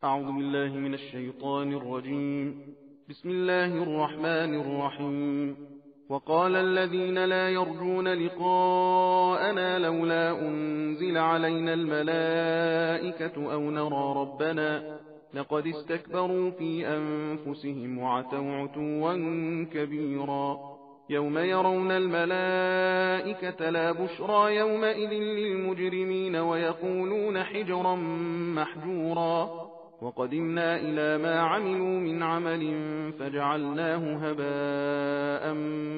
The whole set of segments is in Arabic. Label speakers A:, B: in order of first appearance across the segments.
A: أعوذ بالله من الشيطان الرجيم. بسم الله الرحمن الرحيم. وقال الذين لا يرجون لقاءنا لولا أنزل علينا الملائكة أو نرى ربنا لقد استكبروا في أنفسهم وعتوا عتوا كبيرا. يوم يرون الملائكة لا بشرى يومئذ للمجرمين ويقولون حجرا محجورا. وقدمنا إلى ما عملوا من عمل فجعلناه هباء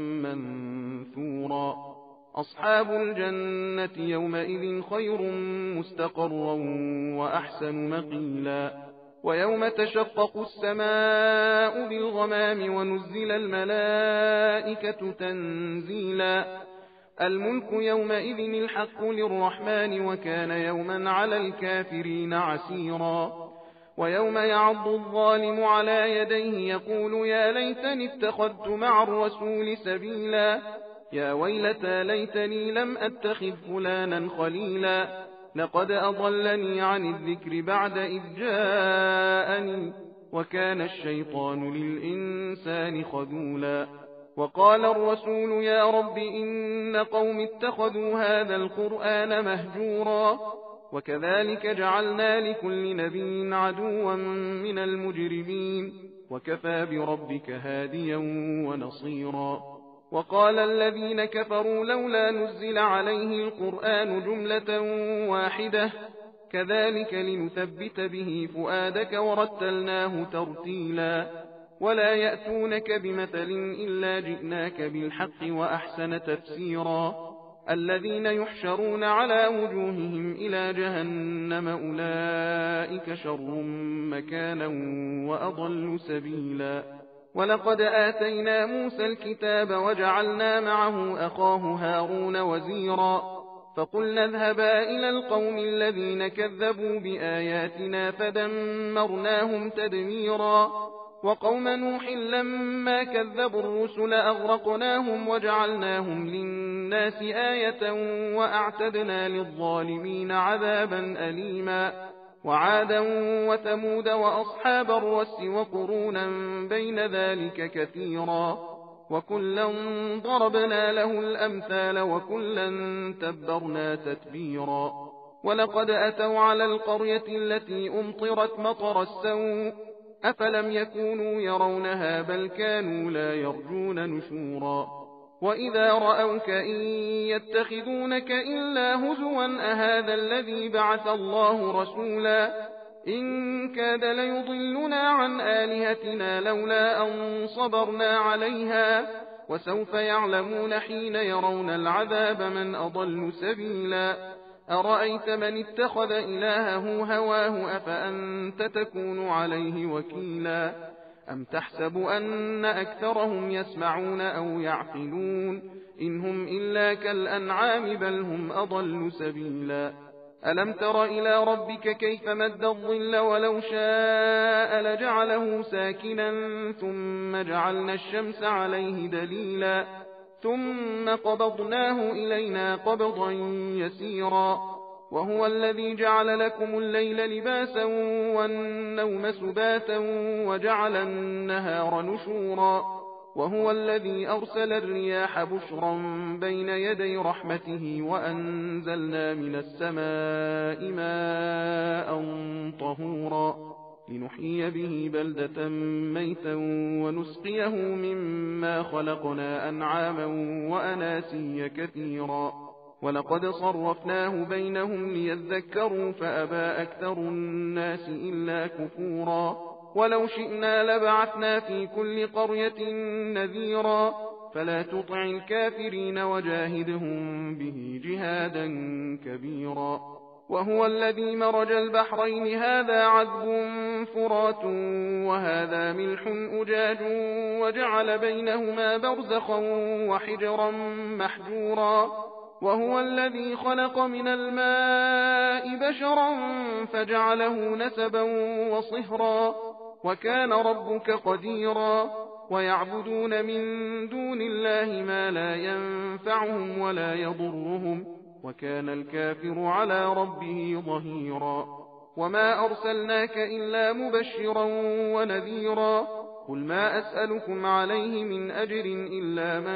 A: منثورا. أصحاب الجنة يومئذ خير مستقرا وأحسن مقيلا. ويوم تشقق السماء بالغمام ونزل الملائكة تنزيلا. الملك يومئذ الحق للرحمن وكان يوما على الكافرين عسيرا. ويوم يعض الظالم على يديه يقول يا ليتني اتخذت مع الرسول سبيلا. يا ويلتى ليتني لم أتخذ فلانا خليلا. لقد أضلني عن الذكر بعد إذ جاءني وكان الشيطان للإنسان خذولا. وقال الرسول يا رب إن قوم اتخذوا هذا القرآن مهجورا. وكذلك جعلنا لكل نبي عدوا من المجرمين وكفى بربك هاديا ونصيرا. وقال الذين كفروا لولا نزل عليه القرآن جملة واحدة كذلك لنثبت به فؤادك ورتلناه ترتيلا. ولا يأتونك بمثل إلا جئناك بالحق وأحسن تفسيرا. الذين يحشرون على وجوههم إلى جهنم أولئك شر مكانا وأضل سبيلا. ولقد آتينا موسى الكتاب وجعلنا معه أخاه هارون وزيرا. فقلنا اذهبا إلى القوم الذين كذبوا بآياتنا فدمرناهم تدميرا. وقوم نوح لما كذبوا الرسل أغرقناهم وجعلناهم للناس آية وأعتدنا للظالمين عذابا أليما. وعادا وثمود وأصحاب الرس وقرونا بين ذلك كثيرا. وكلا ضربنا له الأمثال وكلا تبرنا تتبيرا. ولقد أتوا على القرية التي أمطرت مطر السوء أفلم يكونوا يرونها بل كانوا لا يرجون نشورا. وإذا رأوك إن يتخذونك إلا هزوا أهذا الذي بعث الله رسولا. إن كاد ليضلنا عن آلهتنا لولا أن صبرنا عليها. وسوف يعلمون حين يرون العذاب من أضل سبيلا. أرأيت من اتخذ إلهه هواه أفأنت تكون عليه وكيلا. أم تحسب أن أكثرهم يسمعون أو يعقلون إن هم إلا كالأنعام بل هم أضل سبيلا. ألم تر إلى ربك كيف مد الظل ولو شاء لجعله ساكنا ثم جعلنا الشمس عليه دليلا. ثم قبضناه إلينا قبضا يسيرا. وهو الذي جعل لكم الليل لباسا والنوم سباتا وجعل النهار نشورا. وهو الذي أرسل الرياح بشرا بين يدي رحمته وأنزلنا من السماء ماء طهورا لنحيي به بلدة ميتا ونسقيه مما خلقنا أنعاما وأناسيا كثيرا. ولقد صرفناه بينهم ليذكروا فأبى أكثر الناس إلا كفورا. ولو شئنا لبعثنا في كل قرية نذيرا فلا تطع الكافرين وجاهدهم به جهادا كبيرا. وهو الذي مرج البحرين هذا عذب فرات وهذا ملح أجاج وجعل بينهما برزخا وحجرا محجورا. وهو الذي خلق من الماء بشرا فجعله نسبا وصهرا وكان ربك قديرا. ويعبدون من دون الله ما لا ينفعهم ولا يضرهم وكان الكافر على ربه ظهيرا. وما أرسلناك إلا مبشرا ونذيرا قل ما أسألكم عليه من أجر إلا من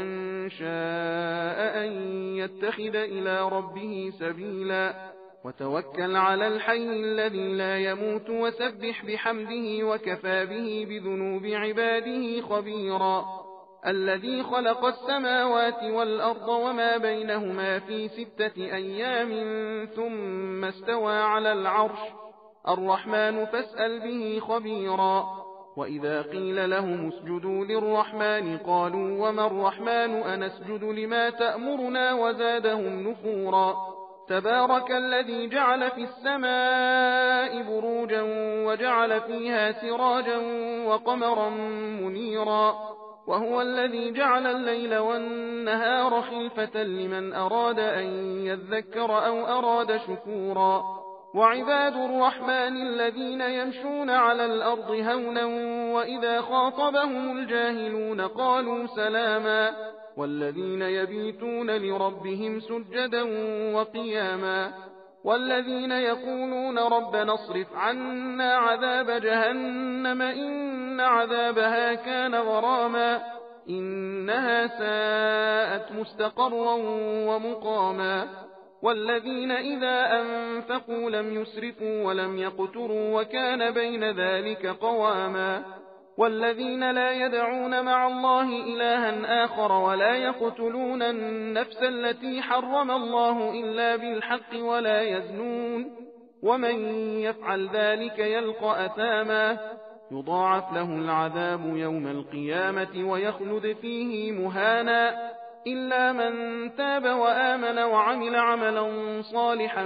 A: شاء أن يتخذ إلى ربه سبيلا وتوكل على الحي الذي لا يموت وسبح بحمده وكفى به بذنوب عباده خبيرا الذي خلق السماوات والأرض وما بينهما في 6 أيام ثم استوى على العرش الرحمن فاسأل به خبيرا وإذا قيل لهم اسجدوا للرحمن قالوا وما الرحمن أنسجد لما تأمرنا وزادهم نفورا تبارك الذي جعل في السماء بروجا وجعل فيها سراجا وقمرا منيرا وهو الذي جعل الليل والنهار خلفة لمن أراد أن يذكر أو أراد شكورا وعباد الرحمن الذين يمشون على الأرض هونا وإذا خاطبهم الجاهلون قالوا سلاما والذين يبيتون لربهم سجدا وقياما والذين يقولون ربنا اصرف عنا عذاب جهنم إن عذابها كان غراما إنها ساءت مستقرا ومقاما والذين إذا أنفقوا لم يسرفوا ولم يقتروا وكان بين ذلك قواما والذين لا يدعون مع الله إلها آخر ولا يقتلون النفس التي حرم الله إلا بالحق ولا يزنون ومن يفعل ذلك يلقى أثاما يضاعف له العذاب يوم القيامة ويخلد فيه مهانا إلا من تاب وآمن وعمل عملا صالحا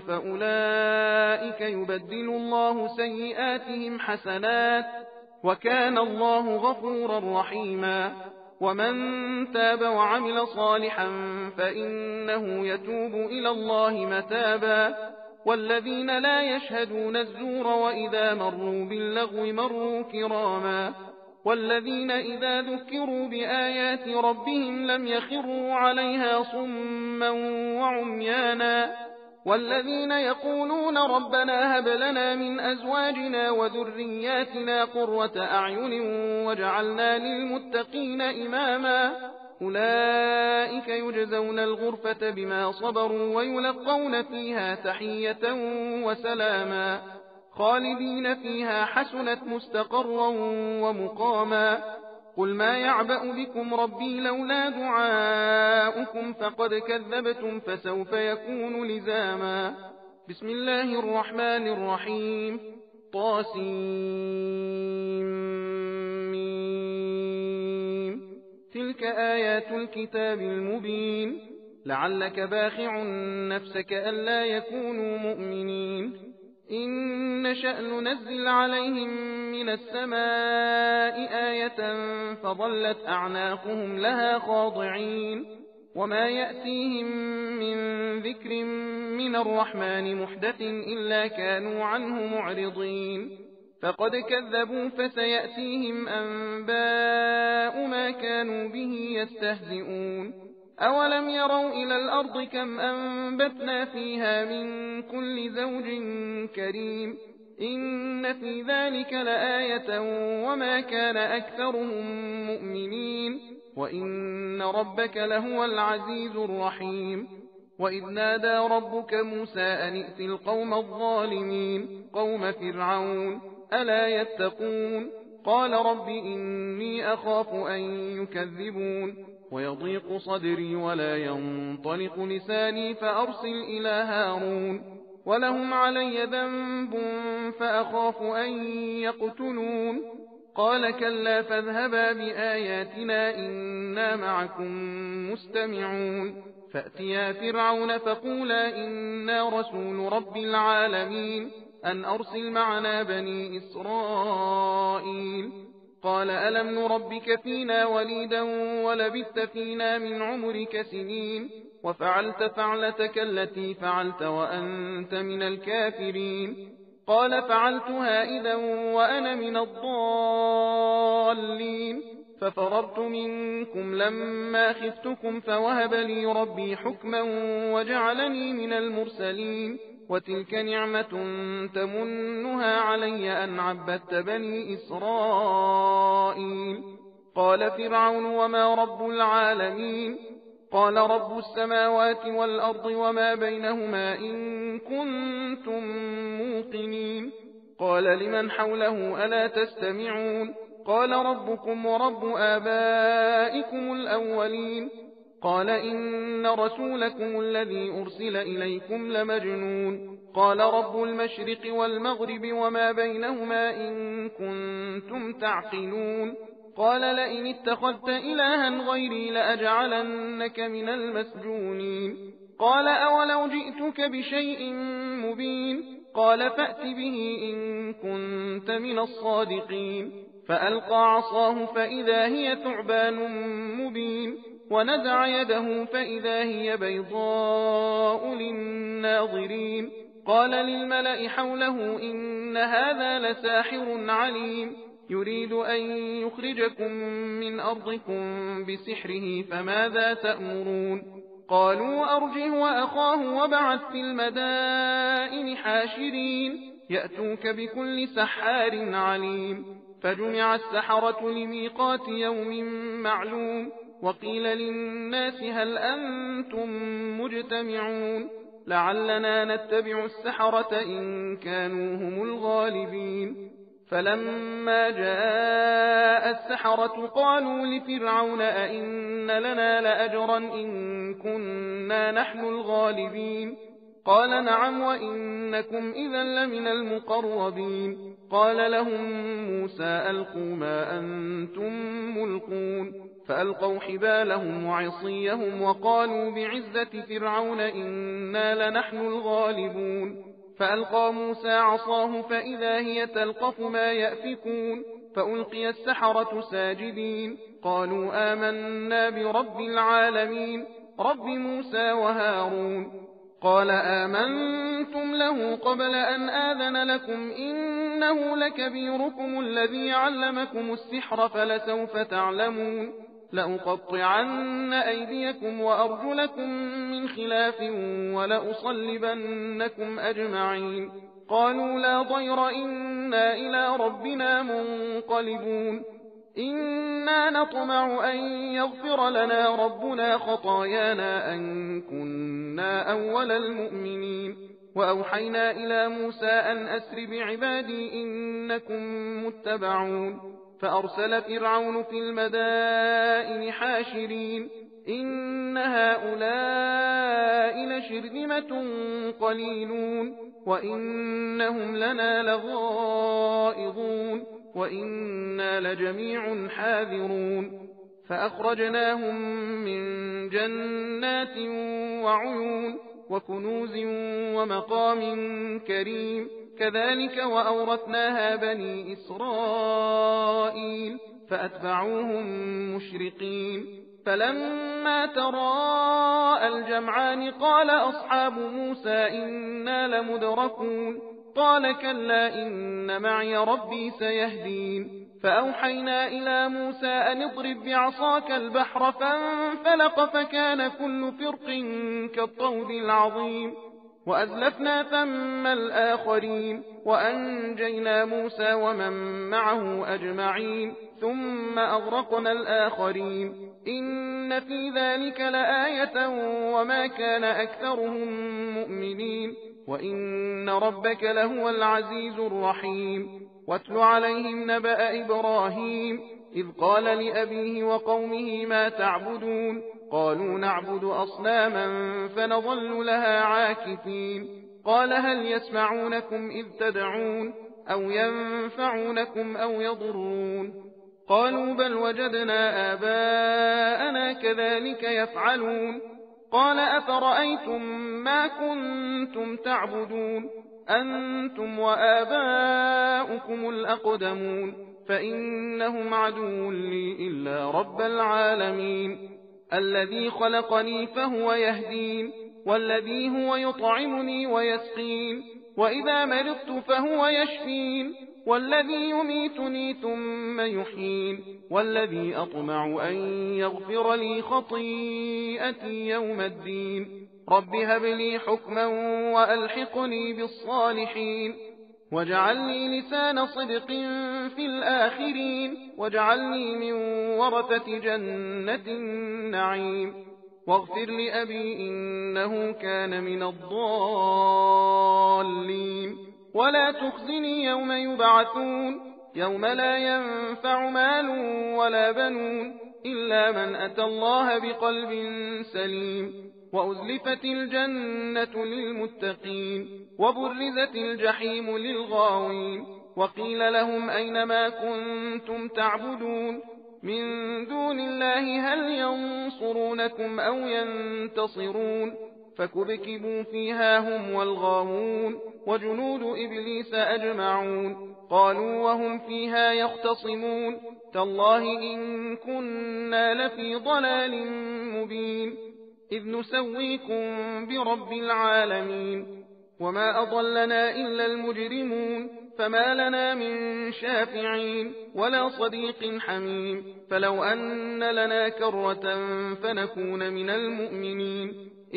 A: فأولئك يبدل الله سيئاتهم حسنات وكان الله غفورا رحيما ومن تاب وعمل صالحا فإنه يتوب إلى الله متابا والذين لا يشهدون الزور وإذا مروا باللغو مروا كراما والذين إذا ذكروا بآيات ربهم لم يخروا عليها صما وعميانا والذين يقولون ربنا هب لنا من أزواجنا وذرياتنا قرة أعين وجعلنا للمتقين إماما أولئك يجزون الغرفة بما صبروا ويلقون فيها تحية وسلاما خالدين فيها حسنت مستقرا ومقاما قل ما يعبأ بكم ربي لولا دعاؤكم فقد كذبتم فسوف يكون لزاما بسم الله الرحمن الرحيم طاسيم تلك آيات الكتاب المبين لعلك باخع نفسك ألا يكونوا مؤمنين إن نشأ ننزل عليهم من السماء آية فظلت أعناقهم لها خاضعين وما يأتيهم من ذكر من الرحمن محدث إلا كانوا عنه معرضين فقد كذبوا فسيأتيهم أنباء ما كانوا به يستهزئون أولم يروا إلى الأرض كم أنبتنا فيها من كل زوج كريم إن في ذلك لآية وما كان أكثرهم مؤمنين وإن ربك لهو العزيز الرحيم وإذ نادى ربك موسى أن ائت القوم الظالمين قوم فرعون ألا يتقون قال رب إني أخاف أن يكذبون ويضيق صدري ولا ينطلق لساني فأرسل إلى هارون ولهم علي ذنب فأخاف أن يقتلون قال كلا فاذهبا بآياتنا إنا معكم مستمعون فأتيا فرعون فقولا إنا رسول رب العالمين أن أرسل معنا بني إسرائيل قال ألم نربك فينا وليدا ولبثت فينا من عمرك سنين وفعلت فعلتك التي فعلت وأنت من الكافرين قال فعلتها إذا وأنا من الضالين ففررت منكم لما خفتكم فوهب لي ربي حكما وجعلني من المرسلين وتلك نعمة تمنها علي أن عبدت بني إسرائيل. قال فرعون وما رب العالمين؟ قال رب السماوات والأرض وما بينهما إن كنتم موقنين. قال لمن حوله ألا تستمعون؟ قال ربكم ورب آبائكم الأولين. قال إن رسولكم الذي أرسل إليكم لمجنون. قال رب المشرق والمغرب وما بينهما إن كنتم تعقلون. قال لئن اتخذت إلها غيري لأجعلنك من المسجونين. قال أولو جئتك بشيء مبين؟ قال فأت به إن كنت من الصادقين. فألقى عصاه فإذا هي ثعبان مبين، ونزع يده فإذا هي بيضاء للناظرين. قال للملأ حوله إن هذا لساحر عليم، يريد أن يخرجكم من أرضكم بسحره فماذا تأمرون؟ قالوا أرجه وأخاه وابعث في المدائن حاشرين يأتوك بكل سحار عليم. فجمع السحرة لميقات يوم معلوم، وقيل للناس هل أنتم مجتمعون لعلنا نتبع السحرة إن كانوا هم الغالبين. فلما جاء السحرة قالوا لفرعون أئن لنا لأجرا إن كنا نحن الغالبين؟ قال نعم وإنكم إذا لمن المقربين. قال لهم موسى ألقوا ما أنتم ملقون، فألقوا حبالهم وعصيهم وقالوا بعزة فرعون إنا لنحن الغالبون. فألقى موسى عصاه فإذا هي تلقف ما يأفكون، فألقي السحرة ساجدين قالوا آمنا برب العالمين رب موسى وهارون. قال آمنتم له قبل أن آذن لكم إنه لكبيركم الذي علمكم السحر فلسوف تعلمون لأقطعن أيديكم وأرجلكم من خلاف ولأصلبنكم أجمعين. قالوا لا ضير إنا إلى ربنا منقلبون. إنا نطمع أن يغفر لنا ربنا خطايانا أن كنا أول المؤمنين. وأوحينا إلى موسى أن أسر بعبادي إنكم متبعون. فأرسل فرعون في المدائن حاشرين إن هؤلاء لشرذمة قليلون وإنهم لنا لغائظون وإنا لجميع حاذرون. فأخرجناهم من جنات وعيون وكنوز ومقام كريم. كذلك وأورثناها بني إسرائيل فأتبعوهم مشرقين. فلما تراءى الجمعان قال أصحاب موسى إنا لمدركون. قال كلا إن معي ربي سيهدين. فأوحينا إلى موسى أن اضرب بعصاك البحر فانفلق فكان كل فرق كالطود العظيم. وأزلفنا ثم الآخرين وأنجينا موسى ومن معه أجمعين ثم أغرقنا الآخرين. إن في ذلك لآية وما كان أكثرهم مؤمنين وإن ربك لهو العزيز الرحيم. واتل عليهم نبأ إبراهيم إذ قال لأبيه وقومه ما تعبدون؟ قالوا نعبد أصناما فنظل لها عاكفين. قال هل يسمعونكم إذ تدعون أو ينفعونكم أو يضرون؟ قالوا بل وجدنا آباءنا كذلك يفعلون. قال أفرأيتم ما كنتم تعبدون أنتم وآباؤكم الأقدمون فإنهم عدو لي إلا رب العالمين الذي خلقني فهو يهدين والذي هو يطعمني ويسقين وإذا مرضت فهو يشفين والذي يميتني ثم يحيين والذي أطمع أن يغفر لي خطيئتي يوم الدين. رب هب لي حكما وألحقني بالصالحين واجعل لي لسان صدق في الآخرين واجعلني من ورثة جنة النعيم واغفر لأبي إنه كان من الضالين ولا تخزني يوم يبعثون يوم لا ينفع مال ولا بنون إلا من أتى الله بقلب سليم وأزلفت الجنة للمتقين وبرزت الجحيم للغاوين وقيل لهم أينما كنتم تعبدون من دون الله هل ينصرونكم أو ينتصرون فكبكبوا فيها هم والغاوون وجنود إبليس أجمعون قالوا وهم فيها يختصمون تالله إن كنا لفي ضلال مبين إذ نسويكم برب العالمين وما أضلنا إلا المجرمون فما لنا من شافعين ولا صديق حميم فلو أن لنا كرة فنكون من المؤمنين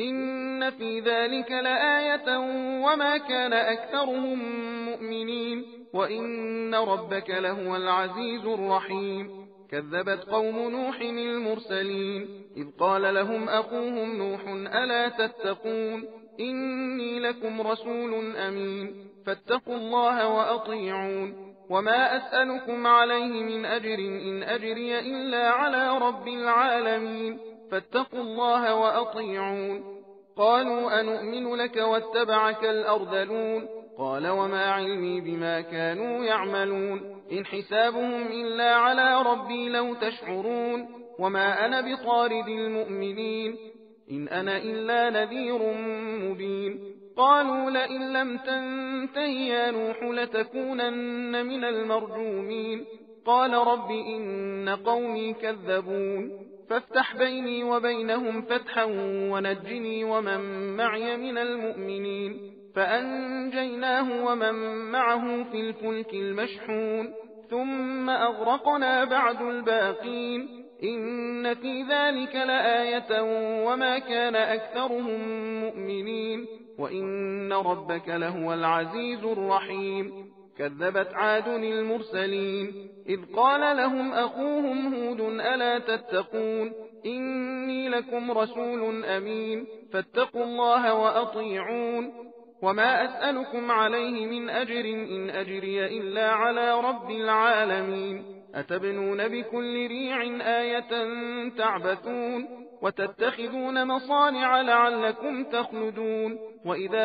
A: إن في ذلك لآية وما كان أكثرهم مؤمنين وإن ربك لهو العزيز الرحيم كذبت قوم نوح المرسلين إذ قال لهم أخوهم نوح ألا تتقون إني لكم رسول أمين فاتقوا الله وأطيعون وما أسألكم عليه من أجر إن أجري إلا على رب العالمين فاتقوا الله وأطيعون قالوا أنؤمن لك واتبعك الأرذلون قال وما علمي بما كانوا يعملون إن حسابهم إلا على ربي لو تشعرون وما أنا بطارد المؤمنين إن أنا إلا نذير مبين قالوا لئن لم تنته يا نوح لتكونن من المرجومين قال رب إن قومي كذبون فافتح بيني وبينهم فتحا ونجني ومن معي من المؤمنين فأنجيناه ومن معه في الفلك المشحون ثم أغرقنا بعد الباقين إن في ذلك لآية وما كان أكثرهم مؤمنين وإن ربك لهو العزيز الرحيم كذبت عاد المرسلين إذ قال لهم أخوهم هود ألا تتقون إني لكم رسول أمين فاتقوا الله وأطيعون وما أسألكم عليه من أجر إن أجري إلا على رب العالمين أتبنون بكل ريع آية تعبثون وتتخذون مصانع لعلكم تخلدون وإذا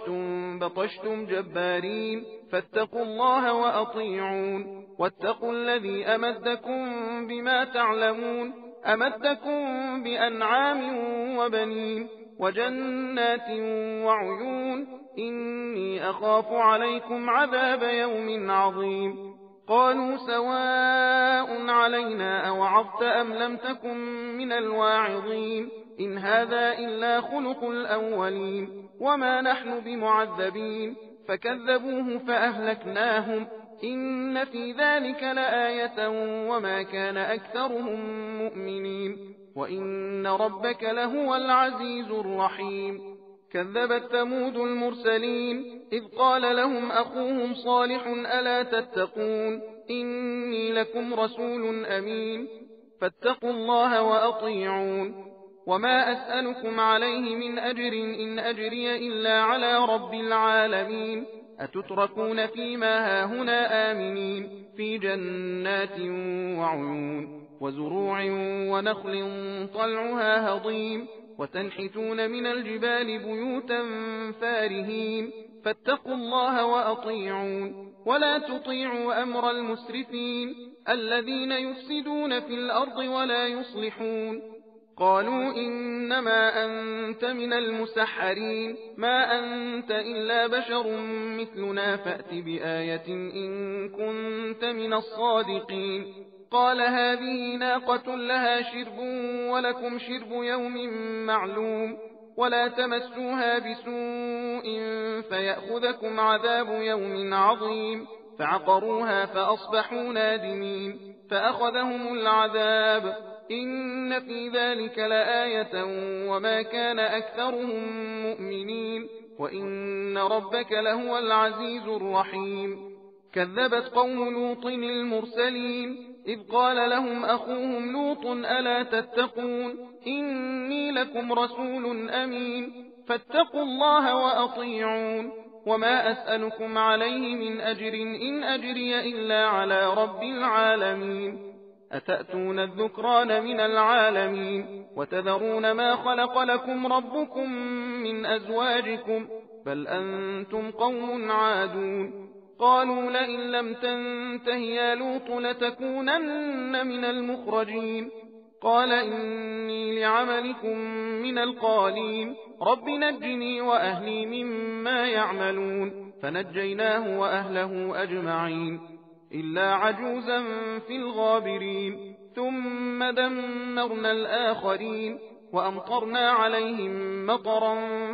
A: بطشتم جبارين فاتقوا الله وأطيعون واتقوا الذي أمدكم بما تعلمون أمدكم بأنعام وبنين وجنات وعيون إني أخاف عليكم عذاب يوم عظيم قالوا سواء علينا أوعظت أم لم تكن من الواعظين إن هذا إلا خلق الأولين وما نحن بمعذبين فكذبوه فأهلكناهم إن في ذلك لآية وما كان أكثرهم مؤمنين وإن ربك لهو العزيز الرحيم كذبت ثمود المرسلين إذ قال لهم أخوهم صالح ألا تتقون إني لكم رسول أمين فاتقوا الله وأطيعون وما أسألكم عليه من أجر إن أجري إلا على رب العالمين أتتركون فيما هاهنا آمنين في جنات وعيون وزروع ونخل طلعها هضيم وتنحتون من الجبال بيوتا فارهين فاتقوا الله وأطيعون ولا تطيعوا أمر المسرفين الذين يفسدون في الأرض ولا يصلحون قالوا إنما أنت من المسحرين ما أنت إلا بشر مثلنا فأت بآية إن كنت من الصادقين قال هذه ناقة لها شرب ولكم شرب يوم معلوم ولا تمسوها بسوء فيأخذكم عذاب يوم عظيم فعقروها فأصبحوا نادمين فأخذهم العذاب إن في ذلك لآية وما كان أكثرهم مؤمنين وإن ربك لهو العزيز الرحيم. كذبت قوم لوط المرسلين إذ قال لهم أخوهم لوط ألا تتقون إني لكم رسول أمين فاتقوا الله وأطيعون وما أسألكم عليه من أجر إن أجري إلا على رب العالمين. أتأتون الذكران من العالمين وتذرون ما خلق لكم ربكم من أزواجكم بل أنتم قوم عادون. قالوا لئن لم تنته يا لوط لتكونن من المخرجين. قال إني لعملكم من القالين رب نجني وأهلي مما يعملون فنجيناه وأهله أجمعين إلا عجوزا في الغابرين. ثم دمرنا الآخرين وأمطرنا عليهم مطرا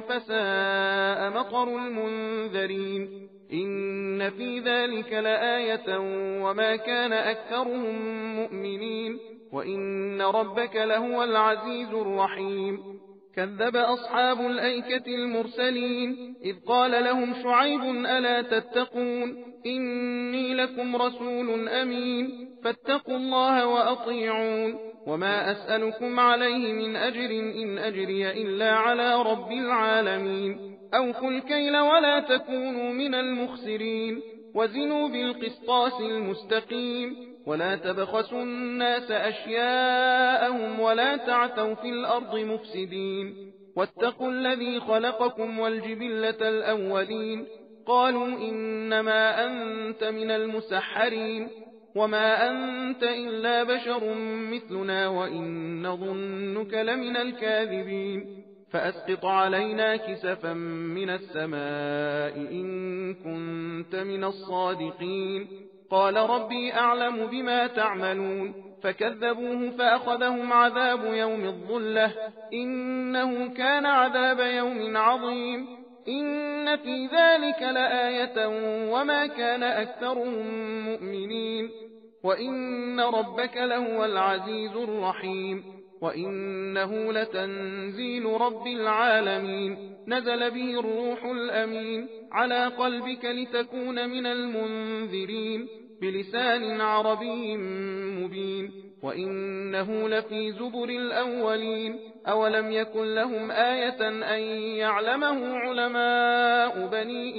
A: فساء مطر المنذرين. إن في ذلك لآية وما كان أكثرهم مؤمنين وإن ربك لهو العزيز الرحيم. كذب أصحاب الأيكة المرسلين إذ قال لهم شعيب ألا تتقون إني لكم رسول أمين فاتقوا الله وأطيعون وما أسألكم عليه من أجر إن أجري إلا على رب العالمين. أوفوا الكيل ولا تكونوا من المخسرين وزنوا بالقسطاس المستقيم ولا تبخسوا الناس أشياءهم ولا تعثوا في الأرض مفسدين. واتقوا الذي خلقكم والجبلة الأولين. قالوا إنما أنت من المسحرين وما أنت إلا بشر مثلنا وإن نظنك لمن الكاذبين. فأسقط علينا كسفا من السماء إن كنت من الصادقين. قال ربي أعلم بما تعملون فكذبوه فأخذهم عذاب يوم الظلة إنه كان عذاب يوم عظيم. إن في ذلك لآية وما كان أكثرهم مؤمنين وإن ربك لهو العزيز الرحيم. وإنه لتنزيل رب العالمين نزل به الروح الأمين على قلبك لتكون من المنذرين بلسان عربي مبين وإنه لفي زبر الأولين. أولم يكن لهم آية أن يعلمه علماء بني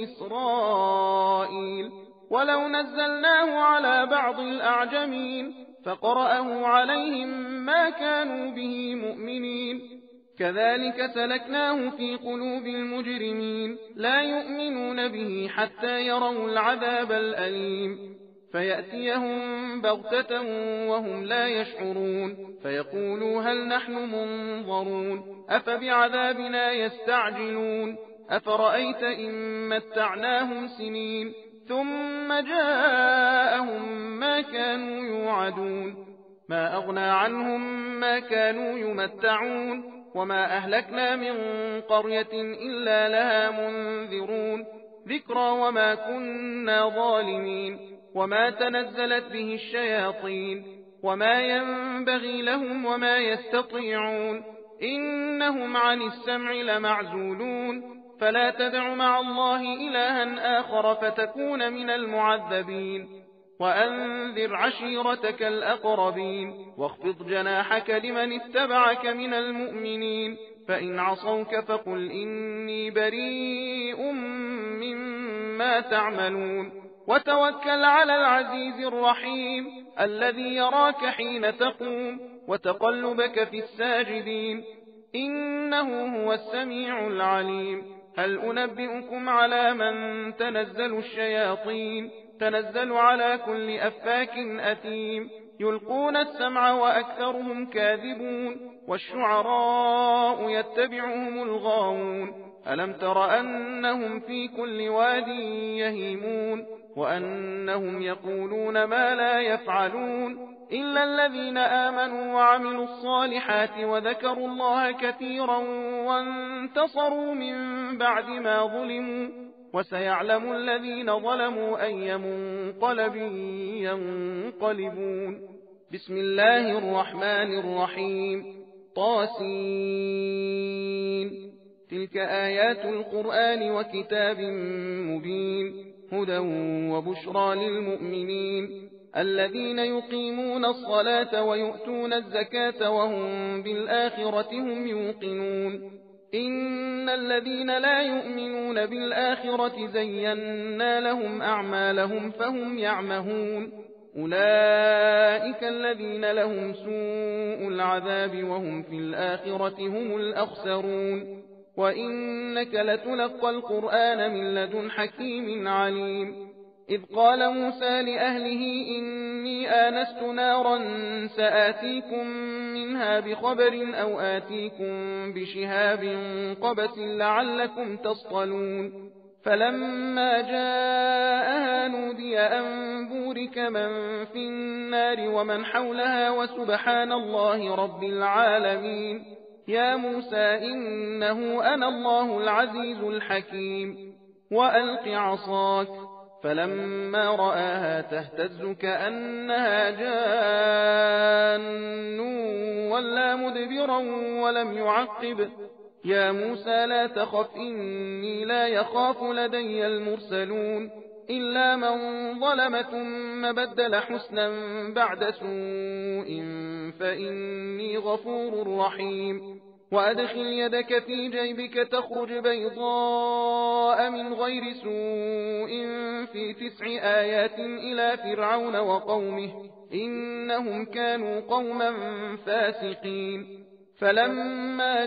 A: إسرائيل ولو نزلناه على بعض الأعجمين فقرأه عليهم ما كانوا به مؤمنين. كذلك سلكناه في قلوب المجرمين لا يؤمنون به حتى يروا العذاب الأليم فيأتيهم بغتة وهم لا يشعرون فيقولوا هل نحن منظرون أفبعذابنا يستعجلون أفرأيت إن متعناهم سنين ثم جاءهم ما كانوا يوعدون ما أغنى عنهم ما كانوا يمتعون وما أهلكنا من قرية إلا لها منذرون ذكرى وما كنا ظالمين وما تنزلت به الشياطين وما ينبغي لهم وما يستطيعون إنهم عن السمع لمعزولون فلا تدع مع الله إلها آخر فتكون من المعذبين. وأنذر عشيرتك الأقربين واخفض جناحك لمن اتبعك من المؤمنين فإن عصوك فقل إني بريء مما تعملون وتوكل على العزيز الرحيم الذي يراك حين تقوم وتقلبك في الساجدين إنه هو السميع العليم. هل أنبئكم على من تنزل الشياطين تنزل على كل أفاك أثيم يلقون السمع وأكثرهم كاذبون والشعراء يتبعهم الغاوون ألم تر أنهم في كل واد يهيمون وأنهم يقولون ما لا يفعلون إلا الذين آمنوا وعملوا الصالحات وذكروا الله كثيرا وانتصروا من بعد ما ظلموا وسيعلم الذين ظلموا أي منقلب ينقلبون. بسم الله الرحمن الرحيم طاسين تلك آيات القرآن وكتاب مبين هدى وبشرى للمؤمنين الذين يقيمون الصلاة ويؤتون الزكاة وهم بالآخرة هم يوقنون إن الذين لا يؤمنون بالآخرة زينا لهم أعمالهم فهم يعمهون أولئك الذين لهم سوء العذاب وهم في الآخرة هم الأخسرون وإنك لتلقى القرآن من لدن حكيم عليم إذ قال موسى لأهله إني آنست نارا سآتيكم منها بخبر أو آتيكم بشهاب قبس لعلكم تصطلون فلما جاءها نودي أن بورك من في النار ومن حولها وسبحان الله رب العالمين يا موسى إنه أنا الله العزيز الحكيم وألق عصاك فلما رآها تهتز كأنها جان ولا مدبرا ولم يعقب يا موسى لا تخف إني لا يخاف لدي المرسلون إلا من ظلم ثم بدل حسنا بعد سوء فإني غفور رحيم وأدخل يدك في جيبك تخرج بيضاء من غير سوء في 9 آيات إلى فرعون وقومه إنهم كانوا قوما فاسقين فلما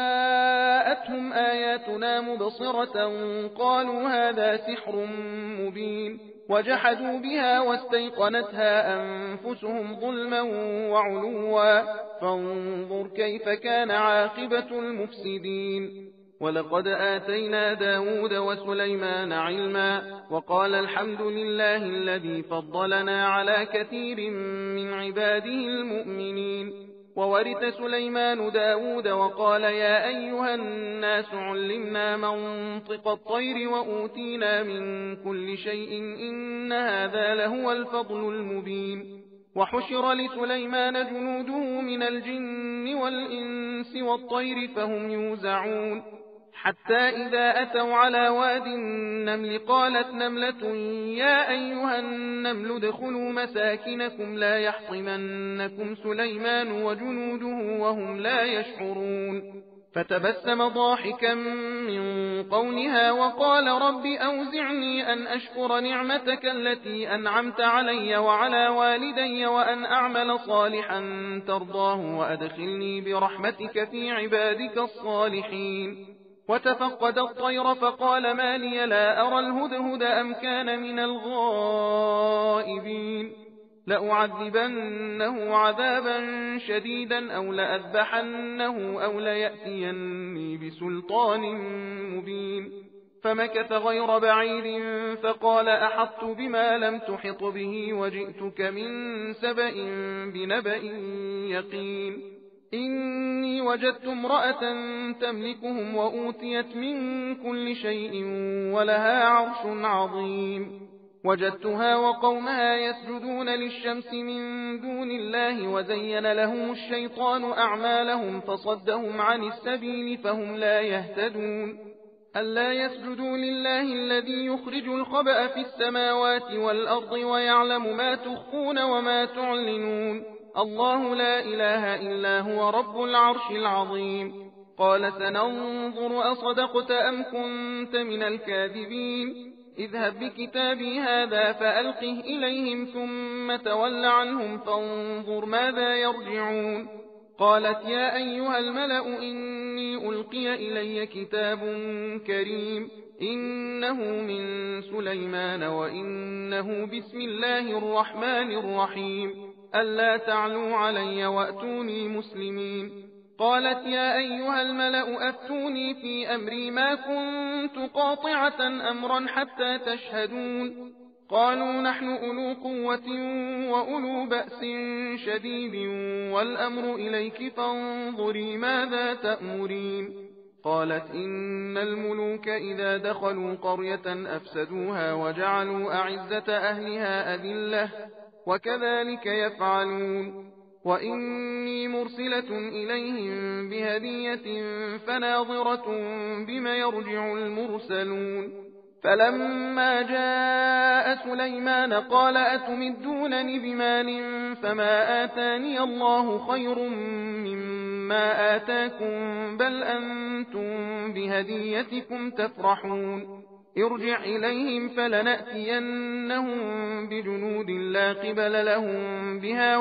A: جاءتهم آياتنا مبصرة قالوا هذا سحر مبين وجحدوا بها واستيقنتها أنفسهم ظلما وعلوا فانظر كيف كان عاقبة المفسدين ولقد آتينا داود وسليمان علما وقال الحمد لله الذي فضلنا على كثير من عباده المؤمنين وورث سليمان داود وقال يا أيها الناس علمنا منطق الطير وأوتينا من كل شيء إن هذا لهو الفضل المبين وحشر لسليمان جنوده من الجن والإنس والطير فهم يوزعون حتى إذا أتوا على واد النمل قالت نملة يا أيها النمل ادخلوا مساكنكم لا يحطمنكم سليمان وجنوده وهم لا يشعرون فتبسم ضاحكا من قولها وقال رب أوزعني أن أشكر نعمتك التي أنعمت علي وعلى والدي وأن أعمل صالحا ترضاه وأدخلني برحمتك في عبادك الصالحين وتفقد الطير فقال ما لي لا أرى الهدهد أم كان من الغائبين لأعذبنه عذابا شديدا أو لأذبحنه أو ليأتيني بسلطان مبين فمكث غير بعيد فقال أحطت بما لم تحط به وجئتك من سبأ بنبأ يقين إني وجدت امرأة تملكهم وأوتيت من كل شيء ولها عرش عظيم وجدتها وقومها يسجدون للشمس من دون الله وزين لهم الشيطان أعمالهم فصدهم عن السبيل فهم لا يهتدون ألا يسجدوا لله الذي يخرج الخبأ في السماوات والأرض ويعلم ما تخفون وما تعلنون الله لا إله إلا هو رب العرش العظيم قال سننظر أصدقت أم كنت من الكاذبين اذهب بكتابي هذا فألقه إليهم ثم تول عنهم فانظر ماذا يرجعون قالت يا أيها الملأ إني ألقي إلي كتاب كريم إنه من سليمان وإنه بسم الله الرحمن الرحيم ألا تعلوا علي وأتوني مسلمين قالت يا أيها الملأ أفتوني في أمري ما كنت قاطعة أمرا حتى تشهدون قالوا نحن أولو قوة وأولو بأس شديد والأمر إليك فانظري ماذا تأمرين قالت إن الملوك إذا دخلوا قرية أفسدوها وجعلوا أعزة أهلها أذلة وكذلك يفعلون. وإني مرسلة إليهم بهدية فناظرة بما يرجع المرسلون. فلما جاء سليمان قال أتمدونني بمال فما آتاني الله خير مما آتاكم بل أنتم بهديتكم تفرحون. ارجع إليهم فلنأتينهم بجنود لا قبل لهم بها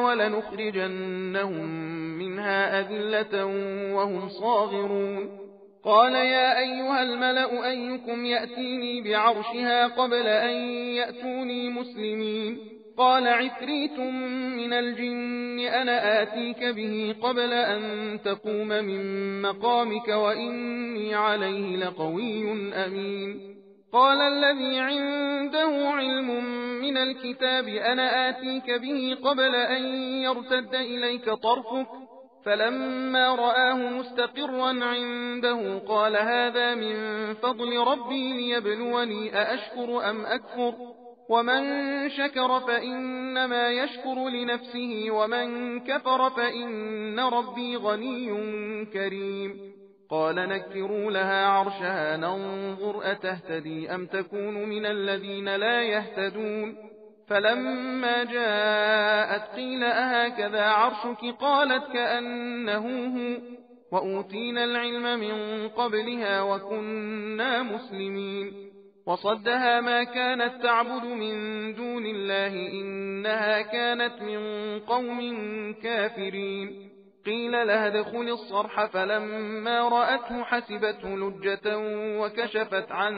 A: ولنخرجنهم منها أذلة وهم صاغرون. قال يا أيها الملأ أيكم يأتيني بعرشها قبل أن يأتوني مسلمين؟ قال عفريت من الجن أنا آتيك به قبل أن تقوم من مقامك وإني عليه لقوي أمين. قال الذي عنده علم من الكتاب أنا آتيك به قبل أن يرتد إليك طرفك فلما رآه مستقرا عنده قال هذا من فضل ربي ليبلوني أأشكر أم أكفر ومن شكر فإنما يشكر لنفسه ومن كفر فإن ربي غني كريم. قال نكروا لها عرشها ننظر أتهتدي أم تكون من الذين لا يهتدون. فلما جاءت قيل أهكذا عرشك قالت كأنه هو وأوتينا العلم من قبلها وكنا مسلمين. وصدها ما كانت تعبد من دون الله إنها كانت من قوم كافرين. قيل لها ادخل الصرح فلما رأته حسبته لجة وكشفت عن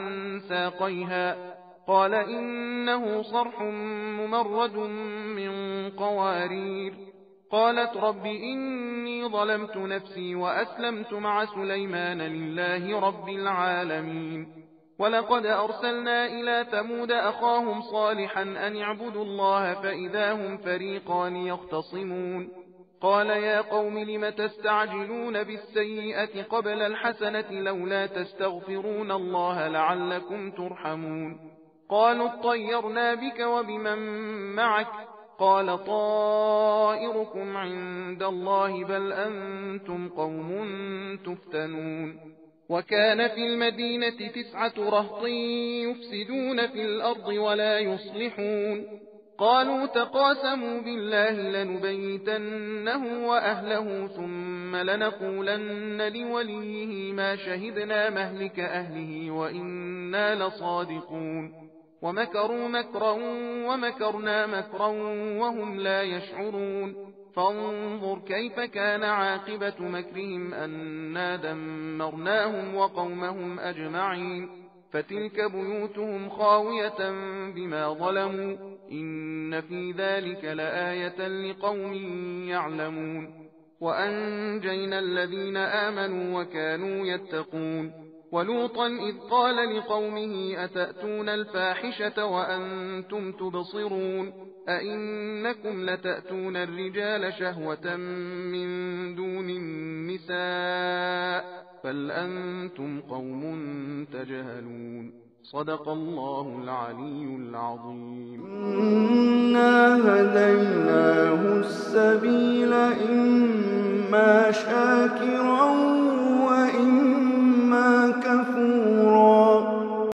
A: ساقيها قال إنه صرح ممرد من قوارير. قالت رب إني ظلمت نفسي وأسلمت مع سليمان لله رب العالمين. ولقد أرسلنا إلى ثمود أخاهم صالحا أن اعبدوا الله فإذا هم فريقان يختصمون. قال يا قوم لم تستعجلون بالسيئة قبل الحسنة لولا تستغفرون الله لعلكم ترحمون. قالوا اطيرنا بك وبمن معك قال طائركم عند الله بل أنتم قوم تفتنون. وكان في المدينة 9 رهط يفسدون في الأرض ولا يصلحون. قالوا تقاسموا بالله لنبيتنه وأهله ثم لنقولن لوليه ما شهدنا مهلك أهله وإنا لصادقون. ومكروا مكرا ومكرنا مكرا وهم لا يشعرون. فانظر كيف كان عاقبة مكرهم أنا دمرناهم وقومهم أجمعين. فتلك بيوتهم خاوية بما ظلموا إن في ذلك لآية لقوم يعلمون. وأنجينا الذين آمنوا وكانوا يتقون. ولوطا إذ قال لقومه أتأتون الفاحشة وأنتم تبصرون أئنكم لتأتون الرجال شهوة من دون النساء بل أنتم قوم تجهلون. صدق الله العلي العظيم.
B: إنا هديناه السبيل